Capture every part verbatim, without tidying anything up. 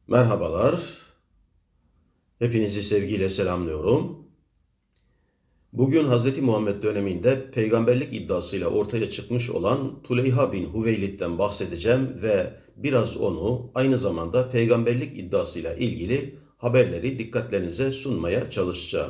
Merhabalar, hepinizi sevgiyle selamlıyorum. Bugün Hz. Muhammed döneminde peygamberlik iddiasıyla ortaya çıkmış olan Tuleyha bin Huveylid'den bahsedeceğim ve biraz onu aynı zamanda peygamberlik iddiasıyla ilgili haberleri dikkatlerinize sunmaya çalışacağım.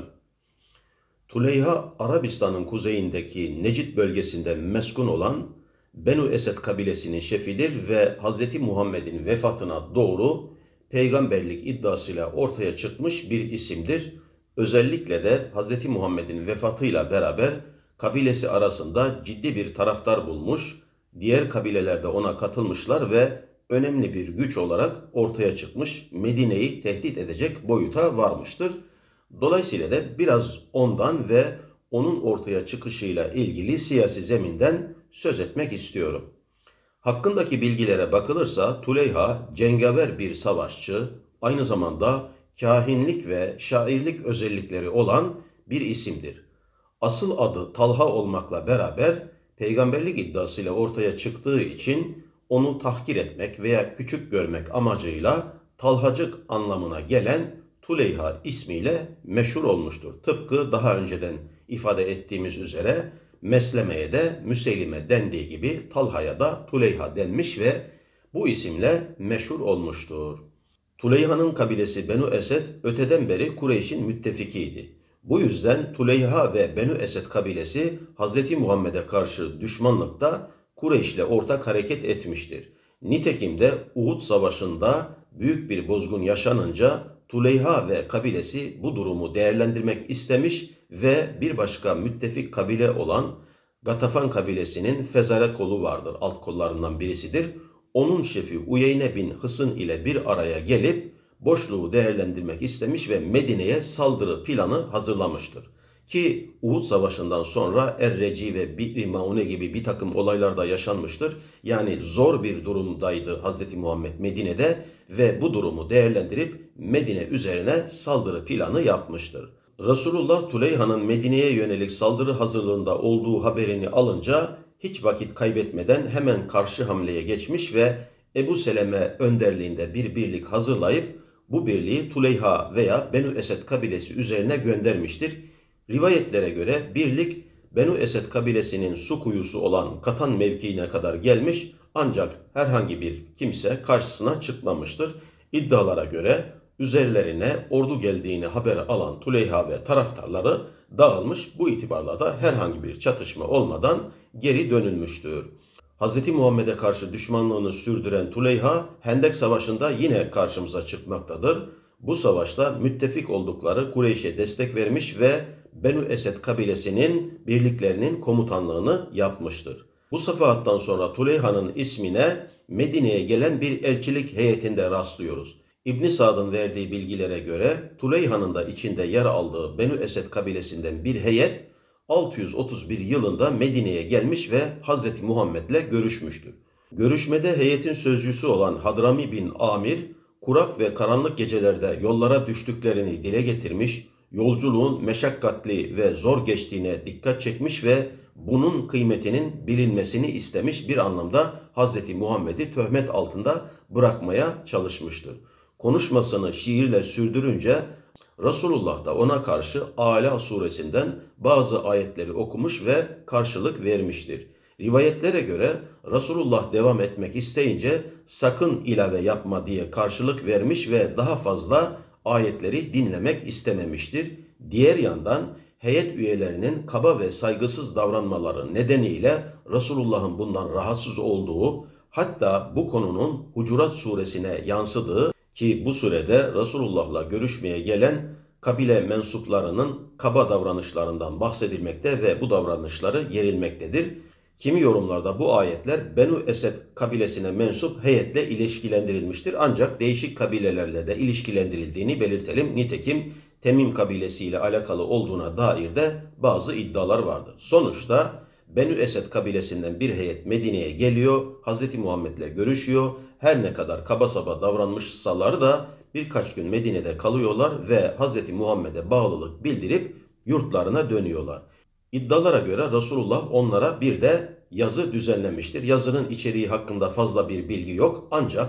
Tuleyha, Arabistan'ın kuzeyindeki Necid bölgesinde meskun olan Benu Esed kabilesinin şefidir ve Hz. Muhammed'in vefatına doğru peygamberlik iddiasıyla ortaya çıkmış bir isimdir. Özellikle de Hz. Muhammed'in vefatıyla beraber kabilesi arasında ciddi bir taraftar bulmuş, diğer kabileler de ona katılmışlar ve önemli bir güç olarak ortaya çıkmış, Medine'yi tehdit edecek boyuta varmıştır. Dolayısıyla da biraz ondan ve onun ortaya çıkışıyla ilgili siyasi zeminden söz etmek istiyorum. Hakkındaki bilgilere bakılırsa Tuleyha cengaver bir savaşçı, aynı zamanda kahinlik ve şairlik özellikleri olan bir isimdir. Asıl adı Talha olmakla beraber peygamberlik iddiasıyla ortaya çıktığı için onu tahkir etmek veya küçük görmek amacıyla Talhacık anlamına gelen Tuleyha ismiyle meşhur olmuştur. Tıpkı daha önceden ifade ettiğimiz üzere Mesleme'ye de Müseylime dendiği gibi Talha'ya da Tuleyha denmiş ve bu isimle meşhur olmuştur. Tuleyha'nın kabilesi Benu Esed öteden beri Kureyş'in müttefikiydi. Bu yüzden Tuleyha ve Benu Esed kabilesi Hz. Muhammed'e karşı düşmanlıkta Kureyş'le ortak hareket etmiştir. Nitekim de Uhud Savaşı'nda büyük bir bozgun yaşanınca Tuleyha ve kabilesi bu durumu değerlendirmek istemiş ve bir başka müttefik kabile olan Gatafan kabilesinin Fezare kolu vardır, alt kollarından birisidir. Onun şefi Uyeyne bin Hısın ile bir araya gelip boşluğu değerlendirmek istemiş ve Medine'ye saldırı planı hazırlamıştır. Ki Uhud Savaşı'ndan sonra Er-Reci ve Bi'r Maune gibi bir takım olaylar da yaşanmıştır. Yani zor bir durumdaydı Hz. Muhammed Medine'de ve bu durumu değerlendirip Medine üzerine saldırı planı yapmıştır. Resulullah Tuleyha'nın Medine'ye yönelik saldırı hazırlığında olduğu haberini alınca hiç vakit kaybetmeden hemen karşı hamleye geçmiş ve Ebu Seleme önderliğinde bir birlik hazırlayıp bu birliği Tuleyha veya Benu Esed kabilesi üzerine göndermiştir. Rivayetlere göre birlik Benu Esed kabilesinin su kuyusu olan Katan mevkiine kadar gelmiş ancak herhangi bir kimse karşısına çıkmamıştır. İddialara göre üzerlerine ordu geldiğini haber alan Tuleyha ve taraftarları dağılmış, bu itibarla da herhangi bir çatışma olmadan geri dönülmüştür. Hz. Muhammed'e karşı düşmanlığını sürdüren Tuleyha, Hendek Savaşı'nda yine karşımıza çıkmaktadır. Bu savaşta müttefik oldukları Kureyş'e destek vermiş ve Benu Esed kabilesinin birliklerinin komutanlığını yapmıştır. Bu safahattan sonra Tuleyha'nın ismine Medine'ye gelen bir elçilik heyetinde rastlıyoruz. İbn Sa'd'ın verdiği bilgilere göre Tuleyha'nın da içinde yer aldığı Benu Esed kabilesinden bir heyet altı yüz otuz bir yılında Medine'ye gelmiş ve Hz. Muhammed'le görüşmüştür. Görüşmede heyetin sözcüsü olan Hadrami bin Amir, kurak ve karanlık gecelerde yollara düştüklerini dile getirmiş, yolculuğun meşakkatli ve zor geçtiğine dikkat çekmiş ve bunun kıymetinin bilinmesini istemiş, bir anlamda Hz. Muhammed'i töhmet altında bırakmaya çalışmıştır. Konuşmasını şiirle sürdürünce Resulullah da ona karşı Ala suresinden bazı ayetleri okumuş ve karşılık vermiştir. Rivayetlere göre Resulullah devam etmek isteyince sakın ilave yapma diye karşılık vermiş ve daha fazla ayetleri dinlemek istememiştir. Diğer yandan heyet üyelerinin kaba ve saygısız davranmaları nedeniyle Resulullah'ın bundan rahatsız olduğu, hatta bu konunun Hucurat suresine yansıdığı ki bu sürede Resulullah'la görüşmeye gelen kabile mensuplarının kaba davranışlarından bahsedilmekte ve bu davranışları yerilmektedir. Kimi yorumlarda bu ayetler Benu Esed kabilesine mensup heyetle ilişkilendirilmiştir. Ancak değişik kabilelerle de ilişkilendirildiğini belirtelim. Nitekim Temim kabilesiyle alakalı olduğuna dair de bazı iddialar vardır. Sonuçta Benu Esed kabilesinden bir heyet Medine'ye geliyor, Hz. Muhammed'le görüşüyor. Her ne kadar kaba saba davranmışsalar da birkaç gün Medine'de kalıyorlar ve Hz. Muhammed'e bağlılık bildirip yurtlarına dönüyorlar. İddialara göre Resulullah onlara bir de yazı düzenlemiştir. Yazının içeriği hakkında fazla bir bilgi yok ancak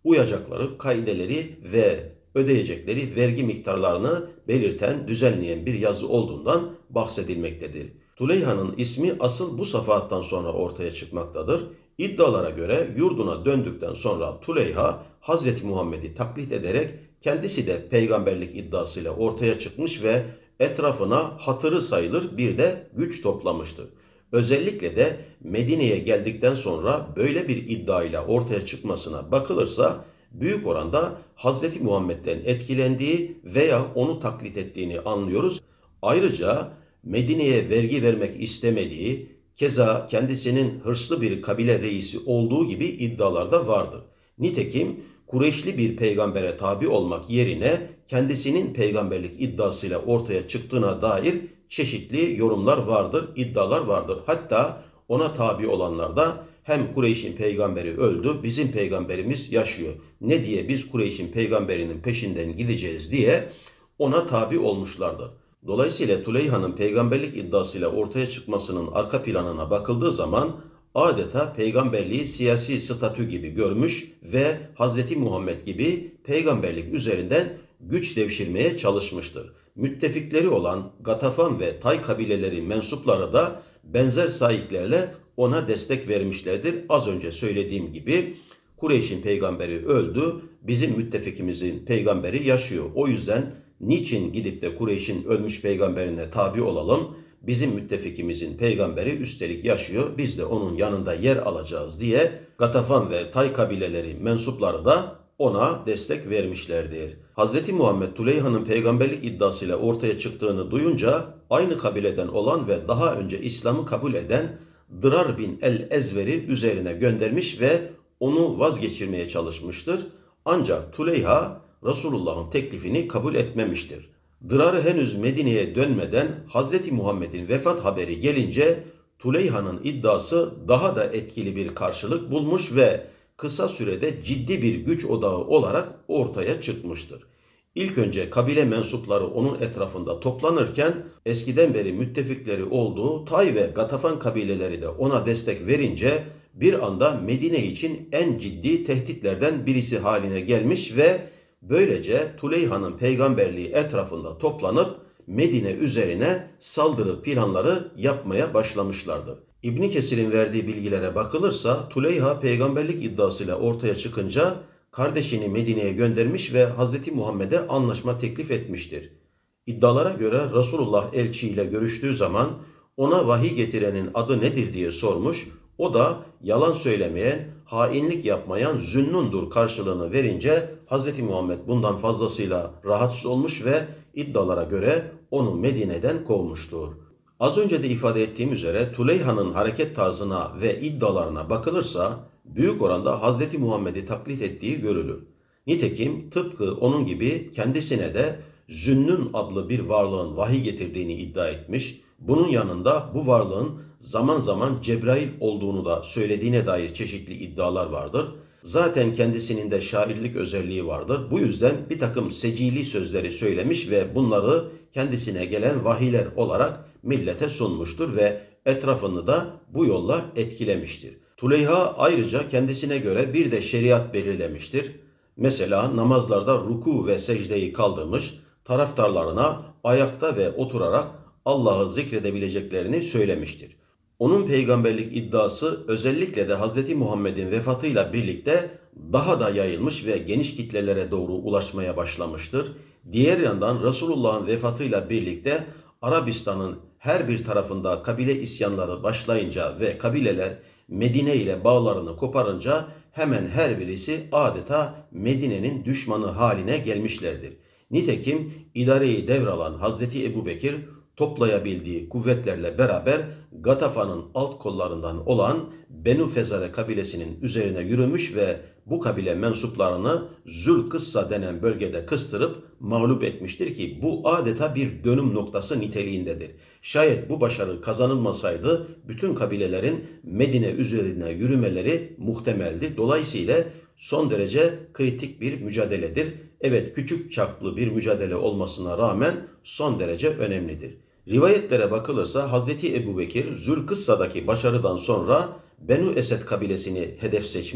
uyacakları kaideleri ve ödeyecekleri vergi miktarlarını belirten, düzenleyen bir yazı olduğundan bahsedilmektedir. Tuleyha'nın ismi asıl bu safahattan sonra ortaya çıkmaktadır. İddialara göre yurduna döndükten sonra Tuleyha, Hazreti Muhammed'i taklit ederek kendisi de peygamberlik iddiasıyla ortaya çıkmış ve etrafına hatırı sayılır bir de güç toplamıştır. Özellikle de Medine'ye geldikten sonra böyle bir iddiayla ortaya çıkmasına bakılırsa büyük oranda Hazreti Muhammed'den etkilendiği veya onu taklit ettiğini anlıyoruz. Ayrıca Medine'ye vergi vermek istemediği, keza kendisinin hırslı bir kabile reisi olduğu gibi iddialar da vardır. Nitekim Kureyşli bir peygambere tabi olmak yerine kendisinin peygamberlik iddiasıyla ortaya çıktığına dair çeşitli yorumlar vardır, iddialar vardır. Hatta ona tabi olanlar da hem Kureyş'in peygamberi öldü, bizim peygamberimiz yaşıyor. Ne diye biz Kureyş'in peygamberinin peşinden gideceğiz diye ona tabi olmuşlardır. Dolayısıyla Tuleyha'nın peygamberlik iddiasıyla ortaya çıkmasının arka planına bakıldığı zaman adeta peygamberliği siyasi statü gibi görmüş ve Hazreti Muhammed gibi peygamberlik üzerinden güç devşirmeye çalışmıştır. Müttefikleri olan Gatafan ve Tay kabileleri mensupları da benzer sahiplerle ona destek vermişlerdir. Az önce söylediğim gibi Kureyş'in peygamberi öldü, bizim müttefikimizin peygamberi yaşıyor. O yüzden niçin gidip de Kureyş'in ölmüş peygamberine tabi olalım? Bizim müttefikimizin peygamberi üstelik yaşıyor, biz de onun yanında yer alacağız diye Gatafan ve Tay kabileleri mensupları da ona destek vermişlerdir. Hz. Muhammed Tuleyha'nın peygamberlik iddiasıyla ortaya çıktığını duyunca aynı kabileden olan ve daha önce İslam'ı kabul eden Dırar bin el-Ezver'i üzerine göndermiş ve onu vazgeçirmeye çalışmıştır. Ancak Tuleyha Resulullah'ın teklifini kabul etmemiştir. Dırar henüz Medine'ye dönmeden Hz. Muhammed'in vefat haberi gelince Tuleyha'nın iddiası daha da etkili bir karşılık bulmuş ve kısa sürede ciddi bir güç odağı olarak ortaya çıkmıştır. İlk önce kabile mensupları onun etrafında toplanırken eskiden beri müttefikleri olduğu Tay ve Gatafan kabileleri de ona destek verince bir anda Medine için en ciddi tehditlerden birisi haline gelmiş ve böylece Tuleyha'nın peygamberliği etrafında toplanıp Medine üzerine saldırı planları yapmaya başlamışlardır. İbn Kesir'in verdiği bilgilere bakılırsa Tuleyha peygamberlik iddiasıyla ortaya çıkınca kardeşini Medine'ye göndermiş ve Hz. Muhammed'e anlaşma teklif etmiştir. İddialara göre Resulullah elçiyle görüştüğü zaman ona vahiy getirenin adı nedir diye sormuş. O da yalan söylemeyen, hainlik yapmayan Zünnun'dur karşılığını verince Hz. Muhammed bundan fazlasıyla rahatsız olmuş ve iddialara göre onu Medine'den kovmuştur. Az önce de ifade ettiğim üzere Tuleyha'nın hareket tarzına ve iddialarına bakılırsa büyük oranda Hz. Muhammed'i taklit ettiği görülür. Nitekim tıpkı onun gibi kendisine de Zünnun adlı bir varlığın vahiy getirdiğini iddia etmiş. Bunun yanında bu varlığın zaman zaman Cebrail olduğunu da söylediğine dair çeşitli iddialar vardır. Zaten kendisinin de şairlik özelliği vardır. Bu yüzden bir takım secili sözleri söylemiş ve bunları kendisine gelen vahiyler olarak millete sunmuştur ve etrafını da bu yolla etkilemiştir. Tuleyha ayrıca kendisine göre bir de şeriat belirlemiştir. Mesela namazlarda ruku ve secdeyi kaldırmış, taraftarlarına ayakta ve oturarak Allah'ı zikredebileceklerini söylemiştir. Onun peygamberlik iddiası özellikle de Hz. Muhammed'in vefatıyla birlikte daha da yayılmış ve geniş kitlelere doğru ulaşmaya başlamıştır. Diğer yandan Resulullah'ın vefatıyla birlikte Arabistan'ın her bir tarafında kabile isyanları başlayınca ve kabileler Medine ile bağlarını koparınca hemen her birisi adeta Medine'nin düşmanı haline gelmişlerdir. Nitekim idareyi devralan Hazreti Ebubekir toplayabildiği kuvvetlerle beraber Gatafan'ın alt kollarından olan Benu Fezare kabilesinin üzerine yürümüş ve bu kabile mensuplarını Zülkıssa denen bölgede kıstırıp mağlup etmiştir ki bu adeta bir dönüm noktası niteliğindedir. Şayet bu başarı kazanılmasaydı bütün kabilelerin Medine üzerine yürümeleri muhtemeldi. Dolayısıyla son derece kritik bir mücadeledir. Evet, küçük çaplı bir mücadele olmasına rağmen son derece önemlidir. Rivayetlere bakılırsa Hazreti Ebubekir Zülkıssa'daki başarıdan sonra Benu Esed kabilesini hedef seçmiş.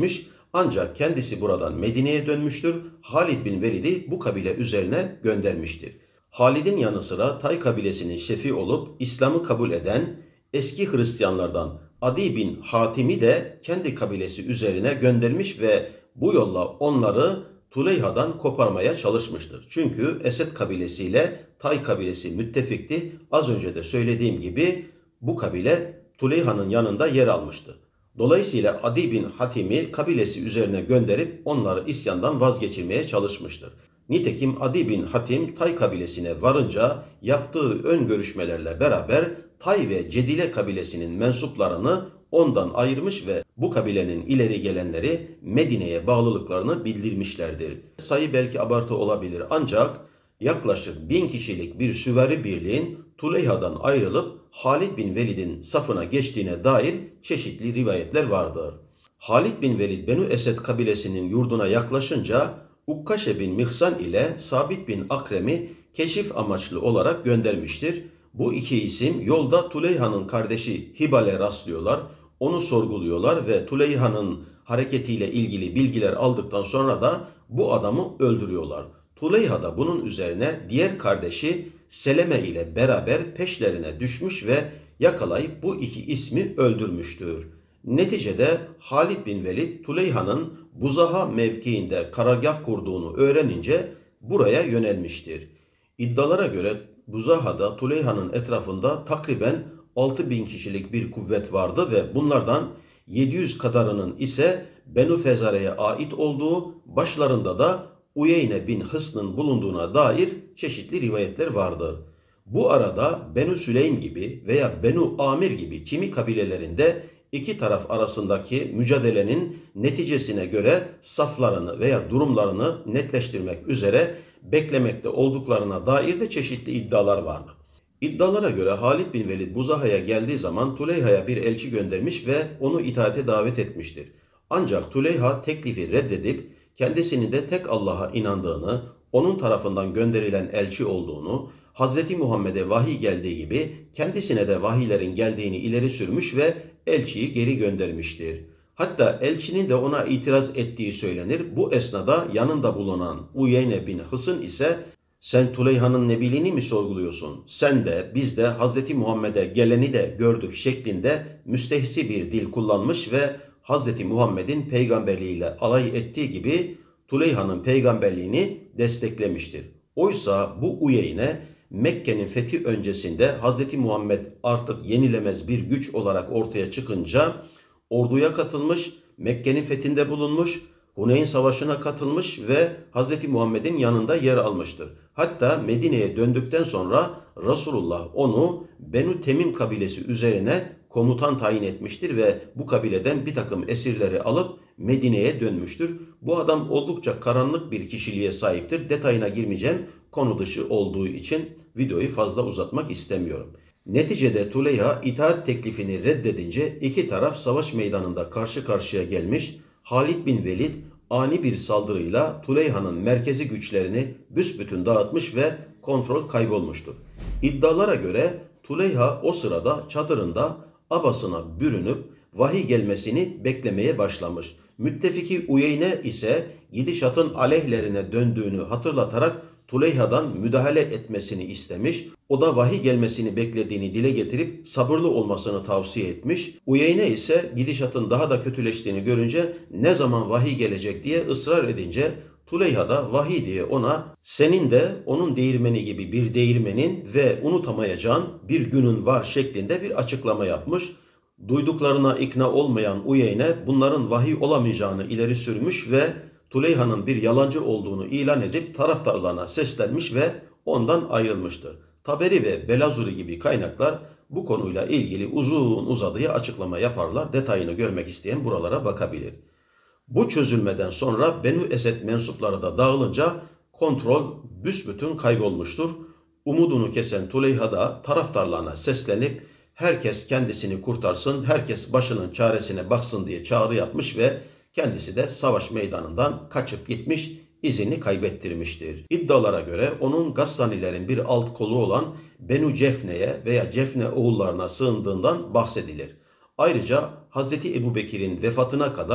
Ancak kendisi buradan Medine'ye dönmüştür. Halid bin Velid'i bu kabile üzerine göndermiştir. Halid'in yanı sıra Tay kabilesinin şefi olup İslam'ı kabul eden eski Hristiyanlardan Adi bin Hatim'i de kendi kabilesi üzerine göndermiş ve bu yolla onları Tuleyha'dan koparmaya çalışmıştır. Çünkü Esed kabilesiyle Tay kabilesi müttefikti. Az önce de söylediğim gibi bu kabile Tuleyha'nın yanında yer almıştı. Dolayısıyla Adi bin Hatim'i kabilesi üzerine gönderip onları isyandan vazgeçirmeye çalışmıştır. Nitekim Adi bin Hatim Tay kabilesine varınca yaptığı ön görüşmelerle beraber Tay ve Cedile kabilesinin mensuplarını ondan ayırmış ve bu kabilenin ileri gelenleri Medine'ye bağlılıklarını bildirmişlerdir. Sayı belki abartı olabilir ancak yaklaşık bin kişilik bir süvari birliğin Tuleyha'dan ayrılıp Halid bin Velid'in safına geçtiğine dair çeşitli rivayetler vardır. Halid bin Velid Benu Esed kabilesinin yurduna yaklaşınca Ukkaşe bin Mihsan ile Sabit bin Akrem'i keşif amaçlı olarak göndermiştir. Bu iki isim yolda Tuleyha'nın kardeşi Hibal'e rastlıyorlar, onu sorguluyorlar ve Tuleyha'nın hareketiyle ilgili bilgiler aldıktan sonra da bu adamı öldürüyorlar. Tuleyha da bunun üzerine diğer kardeşi Seleme ile beraber peşlerine düşmüş ve yakalayıp bu iki ismi öldürmüştür. Neticede Halid bin Velid Tuleyha'nın Buzaha mevkiinde karargah kurduğunu öğrenince buraya yönelmiştir. İddialara göre Buzaha'da Tuleyha'nın etrafında takriben altı bin kişilik bir kuvvet vardı ve bunlardan yedi yüz kadarının ise Benu Fezare'ye ait olduğu, başlarında da Uyeyne bin Hısn'ın bulunduğuna dair çeşitli rivayetler vardır. Bu arada Benu Süleym gibi veya Benu Amir gibi kimi kabilelerinde iki taraf arasındaki mücadelenin neticesine göre saflarını veya durumlarını netleştirmek üzere beklemekte olduklarına dair de çeşitli iddialar vardı. İddialara göre Halid bin Velid Buzaha'ya geldiği zaman Tuleyha'ya bir elçi göndermiş ve onu itaate davet etmiştir. Ancak Tuleyha teklifi reddedip kendisinin de tek Allah'a inandığını, onun tarafından gönderilen elçi olduğunu, Hz. Muhammed'e vahiy geldiği gibi kendisine de vahiylerin geldiğini ileri sürmüş ve elçiyi geri göndermiştir. Hatta elçinin de ona itiraz ettiği söylenir. Bu esnada yanında bulunan Uyeyne bin Hısn ise "Sen Tuleyha'nın nebiliğini mi sorguluyorsun? Sen de biz de Hz. Muhammed'e geleni de gördük" şeklinde müstehsi bir dil kullanmış ve Hz. Muhammed'in peygamberliğiyle alay ettiği gibi Tuleyha'nın peygamberliğini desteklemiştir. Oysa bu Uyeyne Mekke'nin fethi öncesinde Hz. Muhammed artık yenilemez bir güç olarak ortaya çıkınca orduya katılmış, Mekke'nin fethinde bulunmuş, Huneyn Savaşı'na katılmış ve Hz. Muhammed'in yanında yer almıştır. Hatta Medine'ye döndükten sonra Resulullah onu Benu Temim kabilesi üzerine komutan tayin etmiştir ve bu kabileden bir takım esirleri alıp Medine'ye dönmüştür. Bu adam oldukça karanlık bir kişiliğe sahiptir. Detayına girmeyeceğim, konu dışı olduğu için videoyu fazla uzatmak istemiyorum. Neticede Tuleyha itaat teklifini reddedince iki taraf savaş meydanında karşı karşıya gelmiş. Halid bin Velid ani bir saldırıyla Tuleyha'nın merkezi güçlerini büsbütün dağıtmış ve kontrol kaybolmuştur. İddialara göre Tuleyha o sırada çadırında abasına bürünüp vahiy gelmesini beklemeye başlamış. Müttefiki Uyeyne ise gidişatın aleyhlerine döndüğünü hatırlatarak Tuleyha'dan müdahale etmesini istemiş. O da vahiy gelmesini beklediğini dile getirip sabırlı olmasını tavsiye etmiş. Uyeyne ise gidişatın daha da kötüleştiğini görünce ne zaman vahiy gelecek diye ısrar edince Tuleyha da vahiy diye ona "Senin de onun değirmeni gibi bir değirmenin ve unutamayacağın bir günün var" şeklinde bir açıklama yapmış. Duyduklarına ikna olmayan Uyeyne bunların vahiy olamayacağını ileri sürmüş ve Tuleyha'nın bir yalancı olduğunu ilan edip taraftarlarına seslenmiş ve ondan ayrılmıştır. Taberi ve Belazuri gibi kaynaklar bu konuyla ilgili uzun uzadıya açıklama yaparlar. Detayını görmek isteyen buralara bakabilir. Bu çözülmeden sonra Benu Esed mensupları da dağılınca kontrol büsbütün kaybolmuştur. Umudunu kesen Tuleyha da taraftarlarına seslenip herkes kendisini kurtarsın, herkes başının çaresine baksın diye çağrı yapmış ve kendisi de savaş meydanından kaçıp gitmiş, izini kaybettirmiştir. İddialara göre onun Gassanilerin bir alt kolu olan Benu Cefne'ye veya Cefne oğullarına sığındığından bahsedilir. Ayrıca Hz. Ebubekir'in vefatına kadar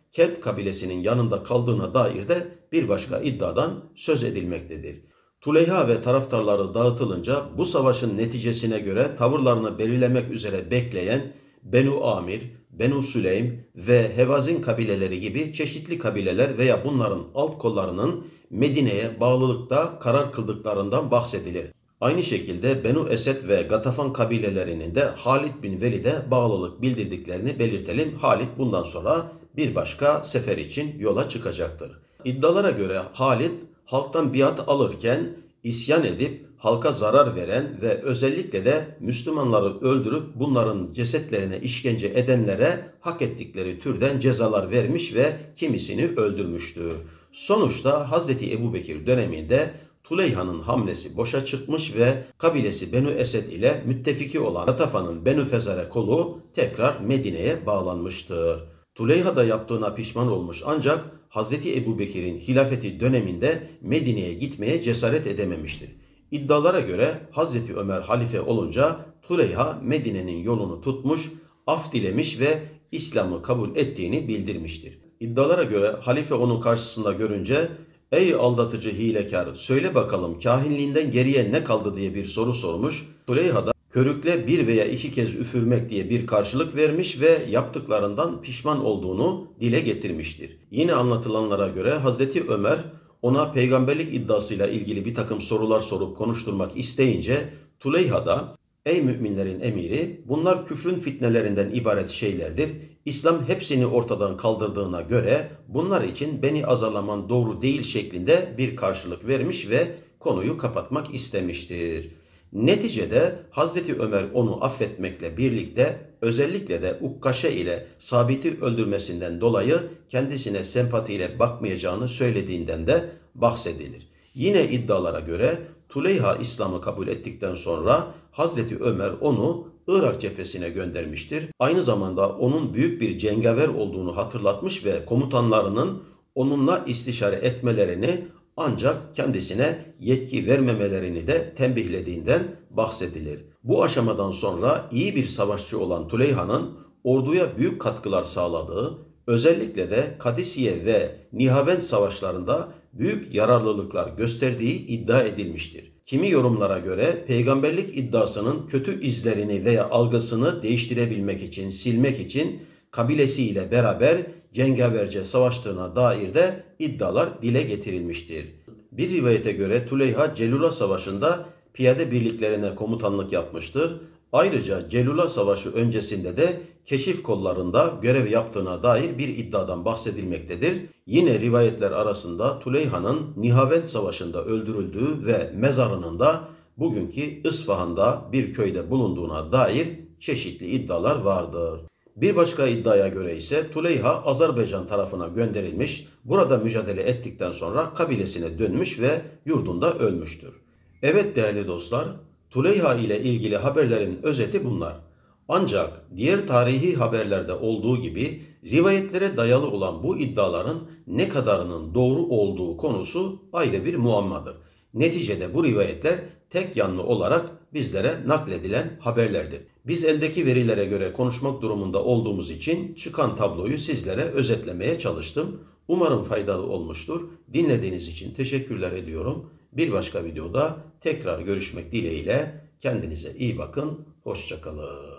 Kelt kabilesinin yanında kaldığına dair de bir başka iddiadan söz edilmektedir. Tuleyha ve taraftarları dağıtılınca bu savaşın neticesine göre tavırlarını belirlemek üzere bekleyen Benu Amir, Benu Süleym ve Hevazin kabileleri gibi çeşitli kabileler veya bunların alt kollarının Medine'ye bağlılıkta karar kıldıklarından bahsedilir. Aynı şekilde Benu Esed ve Gatafan kabilelerinin de Halid bin Velid'e bağlılık bildirdiklerini belirtelim. Halid bundan sonra bir başka sefer için yola çıkacaktır. İddialara göre Halid halktan biat alırken isyan edip halka zarar veren ve özellikle de Müslümanları öldürüp bunların cesetlerine işkence edenlere hak ettikleri türden cezalar vermiş ve kimisini öldürmüştü. Sonuçta Hazreti Ebubekir döneminde Tuleyha'nın hamlesi boşa çıkmış ve kabilesi Benu Esed ile müttefiki olan Gatafa'nın Benu Fezare kolu tekrar Medine'ye bağlanmıştır. Tuleyha da yaptığına pişman olmuş ancak Hazreti Ebubekir'in hilafeti döneminde Medine'ye gitmeye cesaret edememiştir. İddialara göre Hazreti Ömer halife olunca Tuleyha Medine'nin yolunu tutmuş, af dilemiş ve İslam'ı kabul ettiğini bildirmiştir. İddialara göre halife onu karşısında görünce "Ey aldatıcı hilekar, söyle bakalım kahinliğinden geriye ne kaldı?" diye bir soru sormuş. Tuleyha da körükle bir veya iki kez üfürmek diye bir karşılık vermiş ve yaptıklarından pişman olduğunu dile getirmiştir. Yine anlatılanlara göre Hazreti Ömer ona peygamberlik iddiasıyla ilgili bir takım sorular sorup konuşturmak isteyince Tuleyha da "Ey müminlerin emiri, bunlar küfrün fitnelerinden ibaret şeylerdir. İslam hepsini ortadan kaldırdığına göre bunlar için beni azarlaman doğru değil" şeklinde bir karşılık vermiş ve konuyu kapatmak istemiştir. Neticede Hazreti Ömer onu affetmekle birlikte özellikle de Ukkaşe ile Sabit'i öldürmesinden dolayı kendisine sempatiyle bakmayacağını söylediğinden de bahsedilir. Yine iddialara göre Tuleyha İslam'ı kabul ettikten sonra Hazreti Ömer onu Irak cephesine göndermiştir. Aynı zamanda onun büyük bir cengaver olduğunu hatırlatmış ve komutanlarının onunla istişare etmelerini ancak kendisine yetki vermemelerini de tembihlediğinden bahsedilir. Bu aşamadan sonra iyi bir savaşçı olan Tuleyha'nın orduya büyük katkılar sağladığı, özellikle de Kadisiye ve Nihavend savaşlarında büyük yararlılıklar gösterdiği iddia edilmiştir. Kimi yorumlara göre peygamberlik iddiasının kötü izlerini veya algısını değiştirebilmek için, silmek için kabilesiyle beraber cengaverce savaştığına dair de iddialar dile getirilmiştir. Bir rivayete göre Tuleyha Celula Savaşı'nda piyade birliklerine komutanlık yapmıştır. Ayrıca Celula Savaşı öncesinde de keşif kollarında görev yaptığına dair bir iddiadan bahsedilmektedir. Yine rivayetler arasında Tuleyha'nın Nihavend Savaşı'nda öldürüldüğü ve mezarının da bugünkü İsfahan'da bir köyde bulunduğuna dair çeşitli iddialar vardır. Bir başka iddiaya göre ise Tuleyha Azerbaycan tarafına gönderilmiş, burada mücadele ettikten sonra kabilesine dönmüş ve yurdunda ölmüştür. Evet değerli dostlar, Tuleyha ile ilgili haberlerin özeti bunlar. Ancak diğer tarihi haberlerde olduğu gibi rivayetlere dayalı olan bu iddiaların ne kadarının doğru olduğu konusu ayrı bir muammadır. Neticede bu rivayetler tek yanlı olarak bizlere nakledilen haberlerdir. Biz eldeki verilere göre konuşmak durumunda olduğumuz için çıkan tabloyu sizlere özetlemeye çalıştım. Umarım faydalı olmuştur. Dinlediğiniz için teşekkürler ediyorum. Bir başka videoda tekrar görüşmek dileğiyle kendinize iyi bakın. Hoşça kalın.